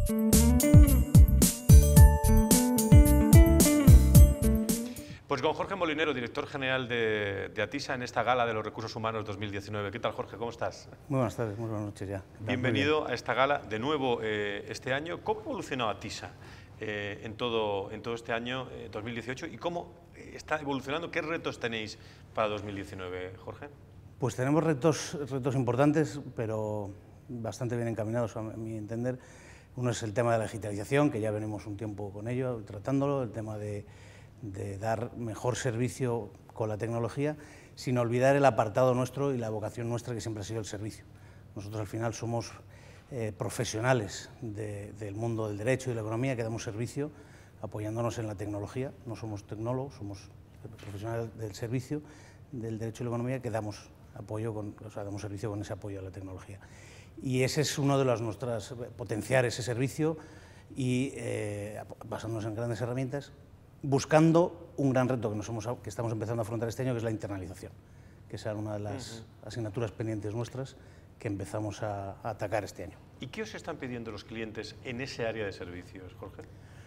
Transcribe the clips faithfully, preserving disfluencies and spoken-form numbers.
Pues con Jorge Molinero, director general de, de ATISA, en esta gala de los recursos humanos dos mil diecinueve. ¿Qué tal, Jorge? ¿Cómo estás? Muy buenas tardes, muy buenas noches ya. Bienvenido a esta gala de nuevo eh, este año. ¿Cómo ha evolucionado ATISA eh, en, todo, en todo este año eh, dos mil dieciocho y cómo está evolucionando? ¿Qué retos tenéis para dos mil diecinueve, Jorge? Pues tenemos retos, retos importantes, pero bastante bien encaminados a mi entender. Uno es el tema de la digitalización, que ya venimos un tiempo con ello, tratándolo, el tema de, de dar mejor servicio con la tecnología, sin olvidar el apartado nuestro y la vocación nuestra, que siempre ha sido el servicio. Nosotros al final somos eh, profesionales de, del mundo del derecho y de la economía, que damos servicio apoyándonos en la tecnología. No somos tecnólogos, somos profesionales del servicio, del derecho y la economía, que damos apoyo, con, o sea, damos servicio con ese apoyo a la tecnología. Y ese es uno de las nuestras, potenciar ese servicio y eh, basándonos en grandes herramientas, buscando un gran reto que, nos hemos, que estamos empezando a afrontar este año, que es la internalización, que será una de las uh-huh. asignaturas pendientes nuestras que empezamos a, a atacar este año. ¿Y qué os están pidiendo los clientes en ese área de servicios, Jorge?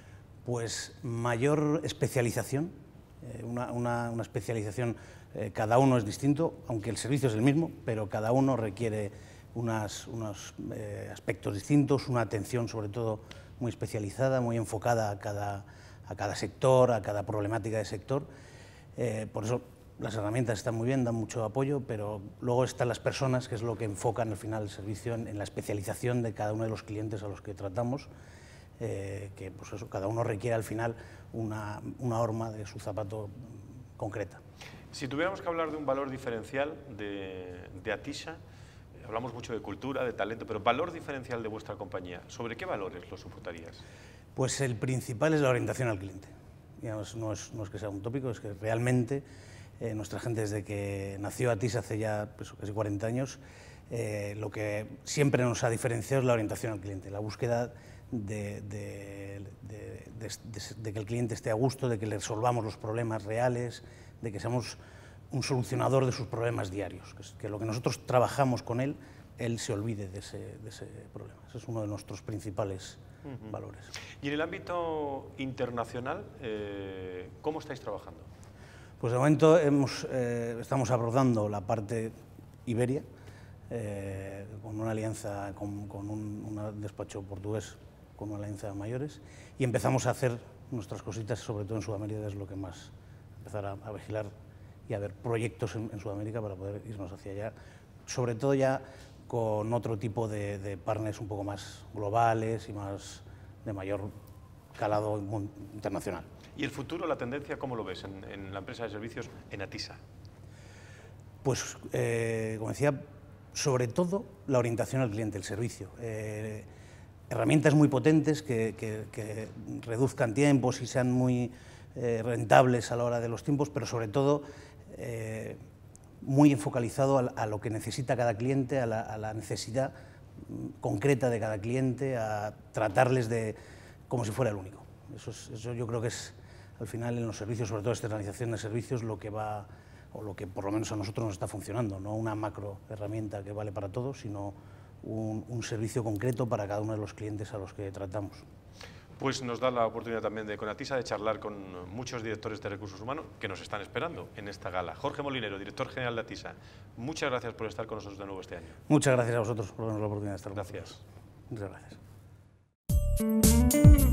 Pues mayor especialización, eh, una, una, una especialización, eh, cada uno es distinto, aunque el servicio es el mismo, pero cada uno requiere unas, unos eh, aspectos distintos, una atención sobre todo muy especializada, muy enfocada a cada, a cada sector, a cada problemática de sector. Eh, por eso las herramientas están muy bien, dan mucho apoyo, pero luego están las personas, que es lo que enfocan al final el servicio en, en la especialización de cada uno de los clientes a los que tratamos, eh, que pues eso, cada uno requiere al final una, una horma de su zapato concreta. Si tuviéramos que hablar de un valor diferencial de, de ATISA, hablamos mucho de cultura, de talento, pero valor diferencial de vuestra compañía, ¿sobre qué valores lo soportarías? Pues el principal es la orientación al cliente. Digamos, no, es, no es que sea un tópico, es que realmente eh, nuestra gente, desde que nació ATISA hace ya pues, casi cuarenta años, eh, lo que siempre nos ha diferenciado es la orientación al cliente, la búsqueda de, de, de, de, de, de que el cliente esté a gusto, de que le resolvamos los problemas reales, de que seamos un solucionador de sus problemas diarios, que, es, que lo que nosotros trabajamos con él, él se olvide de ese, de ese problema. Ese es uno de nuestros principales uh-huh. valores. Y en el ámbito internacional, eh, ¿cómo estáis trabajando? Pues de momento hemos, eh, estamos abordando la parte Iberia, eh, con una alianza, con, con un, un despacho portugués, con una alianza de mayores, y empezamos a hacer nuestras cositas, sobre todo en Sudamérica, que es lo que más empezar a, a vigilar y a ver proyectos en, en Sudamérica para poder irnos hacia allá, sobre todo ya con otro tipo de, de partners un poco más globales y más de mayor calado internacional. ¿Y el futuro, la tendencia, cómo lo ves en, en la empresa de servicios, en ATISA? Pues, eh, como decía, sobre todo la orientación al cliente, el servicio. Eh, herramientas muy potentes que, que, que reduzcan tiempos y sean muy eh, rentables a la hora de los tiempos, pero sobre todo Eh, muy enfocalizado a, a lo que necesita cada cliente, a la, a la necesidad concreta de cada cliente, a tratarles de como si fuera el único. Eso, es, eso yo creo que es, al final, en los servicios, sobre todo externalización de servicios, lo que va, o lo que por lo menos a nosotros nos está funcionando, no una macro herramienta que vale para todos, sino un, un servicio concreto para cada uno de los clientes a los que tratamos. Pues nos da la oportunidad también de, con ATISA, de charlar con muchos directores de recursos humanos que nos están esperando en esta gala. Jorge Molinero, director general de ATISA, muchas gracias por estar con nosotros de nuevo este año. Muchas gracias a vosotros por darnos la oportunidad de estar con Gracias. nosotros. Muchas gracias.